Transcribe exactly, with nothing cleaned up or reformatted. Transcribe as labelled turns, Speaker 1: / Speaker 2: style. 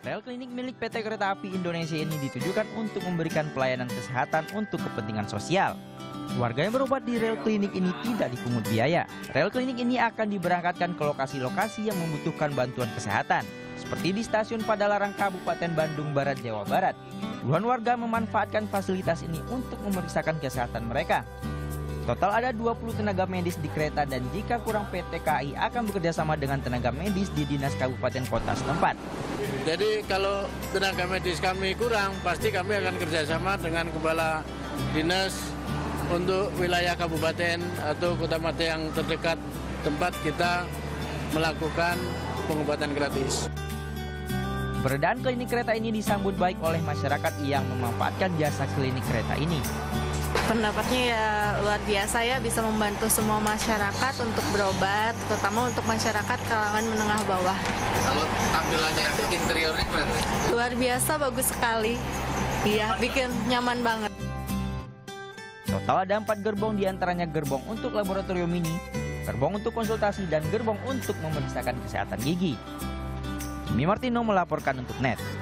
Speaker 1: Rel klinik milik P T Kereta Api Indonesia ini ditujukan untuk memberikan pelayanan kesehatan untuk kepentingan sosial. Warga yang berobat di rel klinik ini tidak dipungut biaya. Rel klinik ini akan diberangkatkan ke lokasi-lokasi yang membutuhkan bantuan kesehatan, seperti di stasiun Padalarang, Kabupaten Bandung Barat, Jawa Barat. Puluhan warga memanfaatkan fasilitas ini untuk memeriksakan kesehatan mereka. Total ada dua puluh tenaga medis di kereta, dan jika kurang P T K A I akan bekerjasama dengan tenaga medis di dinas kabupaten kota setempat.
Speaker 2: Jadi kalau tenaga medis kami kurang, pasti kami akan kerjasama dengan kepala dinas untuk wilayah kabupaten atau kota mata yang terdekat tempat kita melakukan pengobatan gratis.
Speaker 1: Keberadaan klinik kereta ini disambut baik oleh masyarakat yang memanfaatkan jasa klinik kereta ini.
Speaker 3: Pendapatnya ya luar biasa ya, bisa membantu semua masyarakat untuk berobat, terutama untuk masyarakat kalangan menengah bawah.
Speaker 4: Kalau tampilannya interiornya gimana?
Speaker 3: Luar biasa, bagus sekali. Iya, bikin nyaman banget.
Speaker 1: Total ada empat gerbong, diantaranya gerbong untuk laboratorium ini, gerbong untuk konsultasi, dan gerbong untuk memeriksakan kesehatan gigi. Jimmy Martino melaporkan untuk N E T.